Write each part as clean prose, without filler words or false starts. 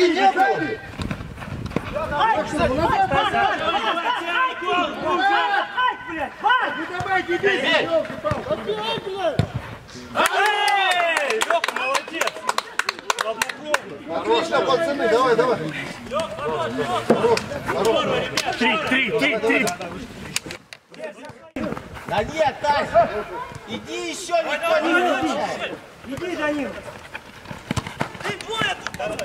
сзади! Ну давайте, иди! Лёха, молодец! Отлично, пацаны, давай, давай! Три! Да нет, Тась! Иди еще, никто не выключай! Иди за ним! Ты боя тут!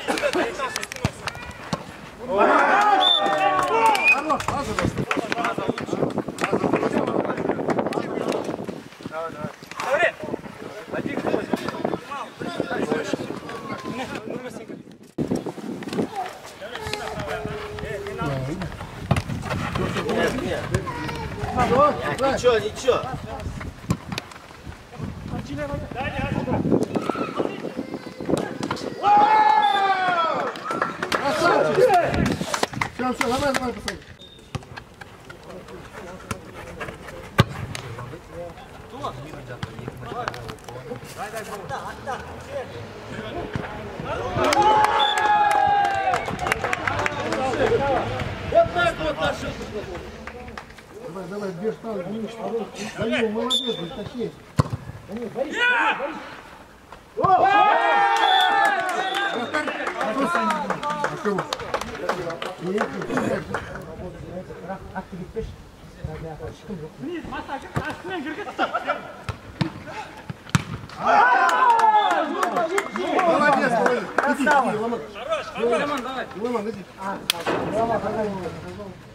Ничего, ничего. Все, давай, пацаны. Вот так вот наши. Давай, бежь там, Денис, за него, молодец, точнее. Молодец, молодец. Иди, Ломан. Хорош, Ломан, давай. Ломан, иди.